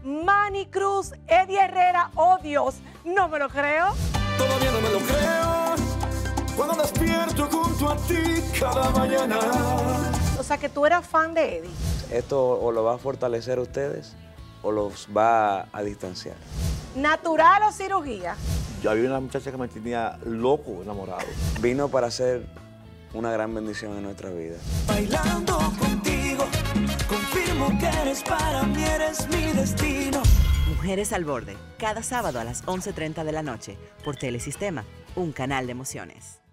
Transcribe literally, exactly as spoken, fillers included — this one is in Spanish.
Manny Cruz, Eddie Herrera, oh Dios, no me lo creo. Todavía no me lo creo, cuando despierto junto a ti cada mañana. O sea que tú eras fan de Eddie. Esto o lo va a fortalecer a ustedes o los va a distanciar. ¿Natural o cirugía? Yo había una muchacha que me tenía loco, enamorado. Vino para ser una gran bendición en nuestra vida. Bailando contigo, confirmo que eres para mí, eres mi destino. Mujeres al Borde, cada sábado a las once treinta de la noche, por Telesistema, un canal de emociones.